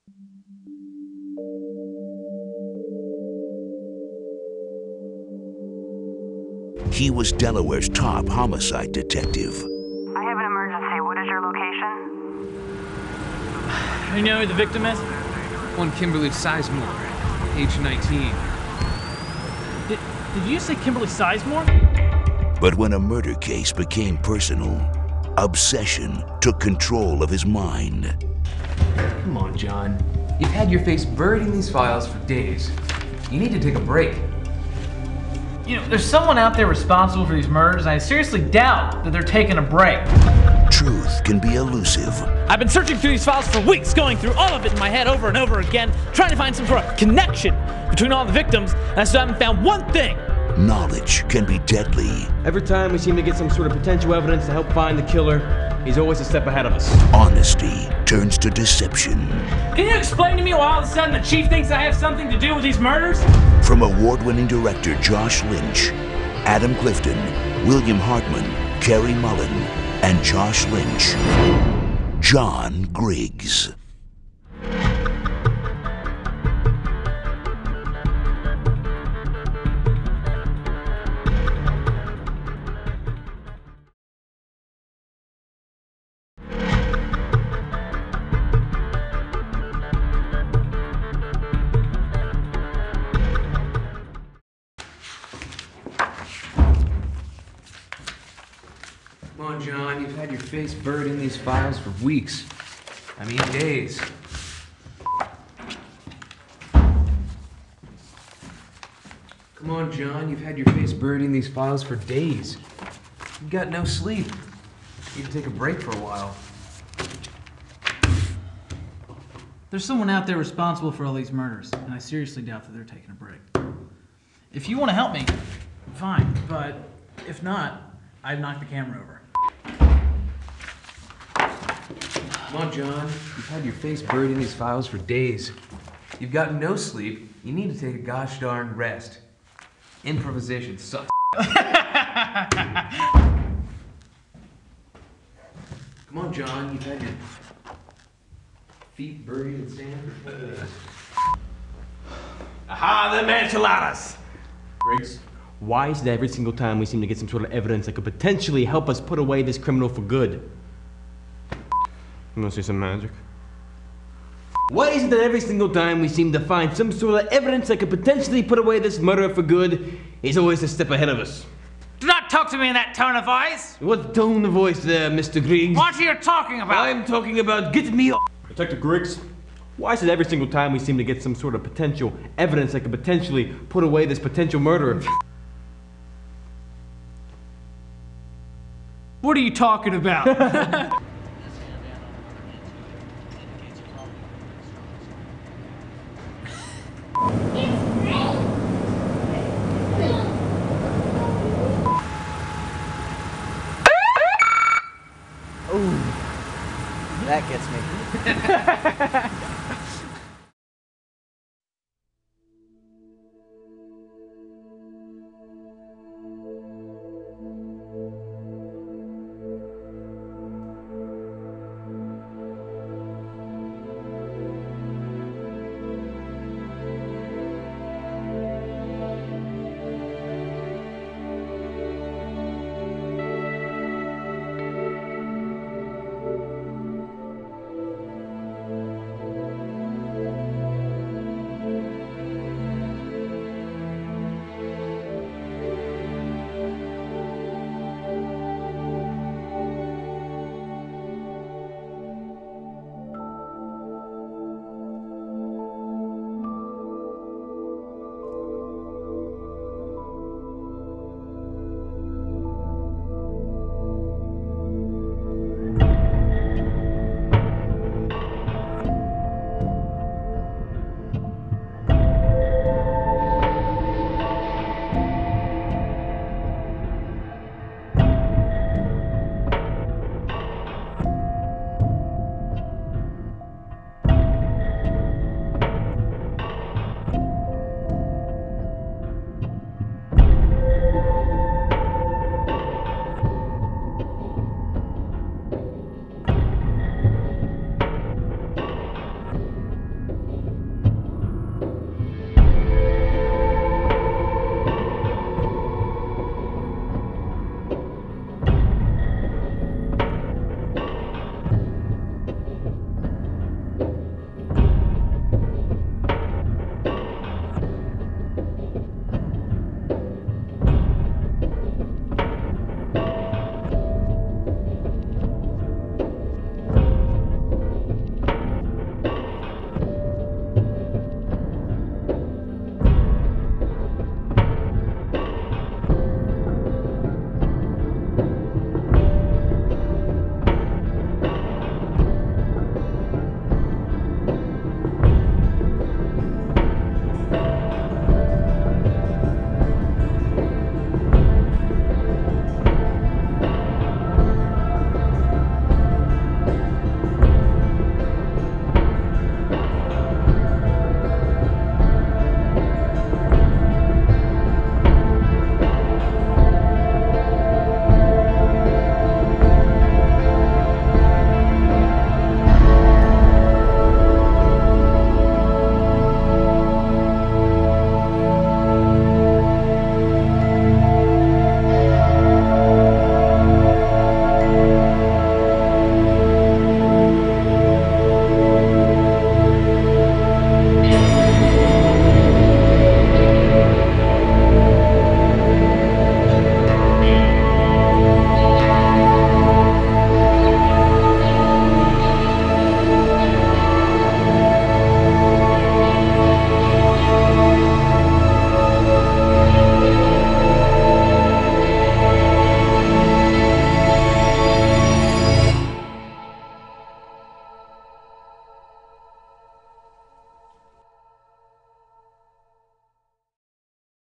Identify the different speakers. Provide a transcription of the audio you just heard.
Speaker 1: He was Delaware's top homicide detective.
Speaker 2: I have an emergency. What is your location?
Speaker 3: You know who the victim is?
Speaker 4: One Kimberly Sizemore, age 19.
Speaker 3: Did you say Kimberly Sizemore?
Speaker 1: But when a murder case became personal, obsession took control of his mind.
Speaker 4: Come on, John. You've had your face buried in these files for days. You need to take a break.
Speaker 3: You know, there's someone out there responsible for these murders, and I seriously doubt that they're taking a break.
Speaker 1: Truth can be elusive.
Speaker 5: I've been searching through these files for weeks, going through all of it in my head over and over again, trying to find some sort of connection between all the victims, and I still haven't found one thing.
Speaker 1: Knowledge can be deadly.
Speaker 6: Every time we seem to get some sort of potential evidence to help find the killer, he's always a step ahead of us.
Speaker 1: Honesty turns to deception.
Speaker 3: Can you explain to me why all of a sudden the chief thinks I have something to do with these murders?
Speaker 1: From award-winning director Josh Lynch, Adam Clifton, William Hartman, Carey Mullen, and Josh Lynch, John Griggs.
Speaker 4: Come on, John. You've had your face buried in these files for weeks. I mean, days. Come on, John. You've had your face buried in these files for days. You've got no sleep. You need to take a break for a while.
Speaker 3: There's someone out there responsible for all these murders, and I seriously doubt that they're taking a break. If you want to help me, fine, but if not, I'd knock the camera over.
Speaker 4: Come on, John. You've had your face buried in these files for days. You've gotten no sleep. You need to take a gosh darn rest. Improvisation sucks. Come on, John. You've had your feet buried in sand for 4 days.
Speaker 6: Aha, them enchiladas! Griggs, why is it every single time we seem to get some sort of evidence that could potentially help us put away this criminal for good? You want to see some magic? Why is it that every single time we seem to find some sort of evidence that could potentially put away this murderer for good, he's always a step ahead of us?
Speaker 3: Do not talk to me in that tone of voice!
Speaker 6: What tone of voice there, Mr. Griggs?
Speaker 3: What are you talking about?
Speaker 6: I'm talking about get me off. Detective Griggs, why is it every single time we seem to get some sort of potential evidence that could potentially put away this potential murderer?
Speaker 3: What are you talking about?
Speaker 7: That gets me.